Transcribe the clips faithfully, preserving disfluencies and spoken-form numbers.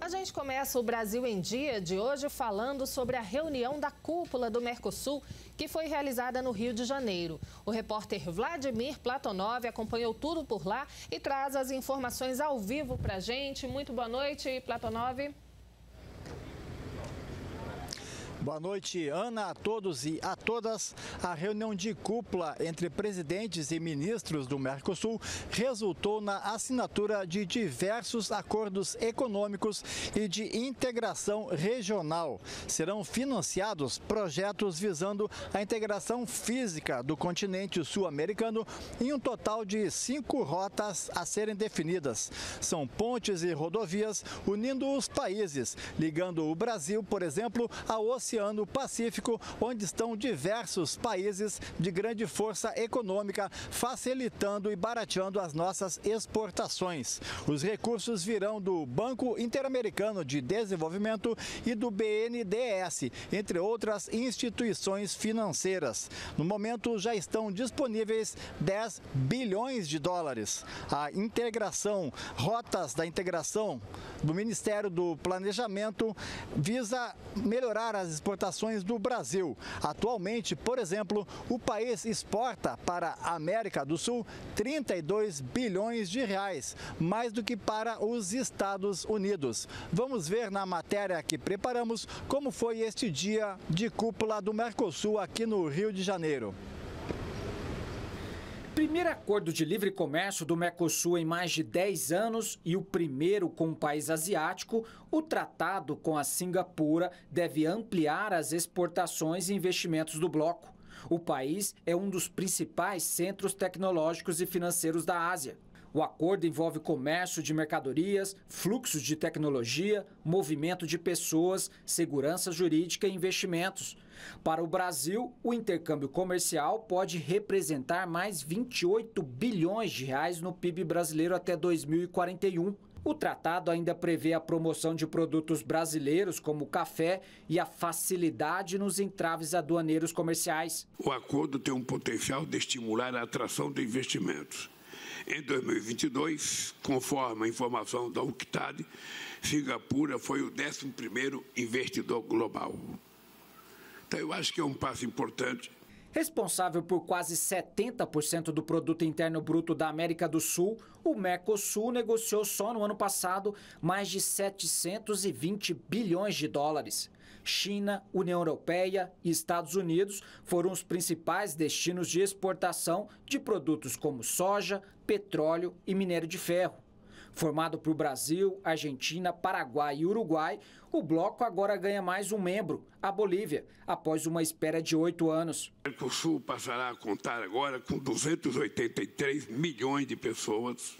gente começa o Brasil em Dia de hoje falando sobre a reunião da cúpula do Mercosul, que foi realizada no Rio de Janeiro. O repórter Vladimir Platonov acompanhou tudo por lá e traz as informações ao vivo para a gente. Muito boa noite, Platonov. Boa noite, Ana, a todos e a todas. A reunião de cúpula entre presidentes e ministros do Mercosul resultou na assinatura de diversos acordos econômicos e de integração regional. Serão financiados projetos visando a integração física do continente sul-americano em um total de cinco rotas a serem definidas. São pontes e rodovias unindo os países, ligando o Brasil, por exemplo, ao Oceano Oceano Pacífico, onde estão diversos países de grande força econômica, facilitando e barateando as nossas exportações. Os recursos virão do Banco Interamericano de Desenvolvimento e do B N D E S, entre outras instituições financeiras. No momento, já estão disponíveis dez bilhões de dólares. A integração, rotas da integração do Ministério do Planejamento visa melhorar as exportações do Brasil. Atualmente, por exemplo, o país exporta para a América do Sul trinta e dois bilhões de reais, mais do que para os Estados Unidos. Vamos ver na matéria que preparamos como foi este dia de cúpula do Mercosul aqui no Rio de Janeiro. Primeiro acordo de livre comércio do Mercosul em mais de dez anos e o primeiro com um país asiático, o tratado com a Singapura deve ampliar as exportações e investimentos do bloco. O país é um dos principais centros tecnológicos e financeiros da Ásia. O acordo envolve comércio de mercadorias, fluxos de tecnologia, movimento de pessoas, segurança jurídica e investimentos. Para o Brasil, o intercâmbio comercial pode representar mais vinte e oito bilhões de reais no P I B brasileiro até dois mil e quarenta e um. O tratado ainda prevê a promoção de produtos brasileiros, como o café, e a facilidade nos entraves aduaneiros comerciais. O acordo tem um potencial de estimular a atração de investimentos. Em dois mil e vinte e dois, conforme a informação da UNCTAD, Singapura foi o décimo primeiro investidor global. Então, eu acho que é um passo importante. Responsável por quase setenta por cento do produto interno bruto da América do Sul, o Mercosul negociou só no ano passado mais de setecentos e vinte bilhões de dólares. China, União Europeia e Estados Unidos foram os principais destinos de exportação de produtos como soja, petróleo e minério de ferro. Formado por Brasil, Argentina, Paraguai e Uruguai, o bloco agora ganha mais um membro, a Bolívia, após uma espera de oito anos. O Mercosul passará a contar agora com duzentos e oitenta e três milhões de pessoas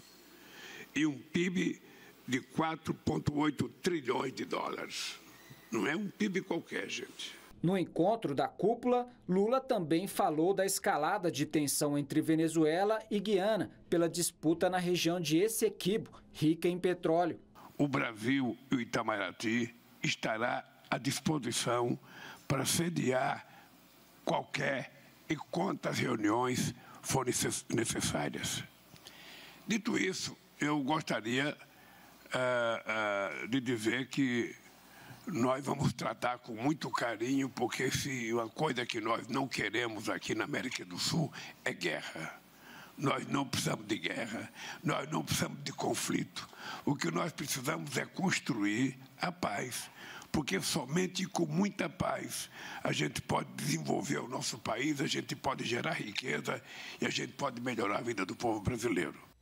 e um P I B de quatro vírgula oito trilhões de dólares. Não é um P I B qualquer, gente. No encontro da cúpula, Lula também falou da escalada de tensão entre Venezuela e Guiana pela disputa na região de Essequibo, rica em petróleo. O Brasil e o Itamaraty estará à disposição para sediar qualquer e quantas reuniões forem necessárias. Dito isso, eu gostaria uh, uh, de dizer que nós vamos tratar com muito carinho, porque se uma coisa que nós não queremos aqui na América do Sul é guerra. Nós não precisamos de guerra, nós não precisamos de conflito. O que nós precisamos é construir a paz, porque somente com muita paz a gente pode desenvolver o nosso país, a gente pode gerar riqueza e a gente pode melhorar a vida do povo brasileiro.